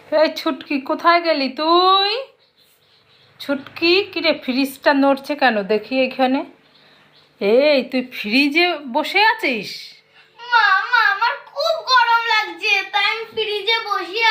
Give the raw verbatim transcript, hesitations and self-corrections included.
এই ছুটকি কোথায় গেলি তুই? ছুটকি কিরে ফ্রিজটা নড়ছে কেন দেখি এখানে। এই তুই ফ্রিজে বসে আছিস?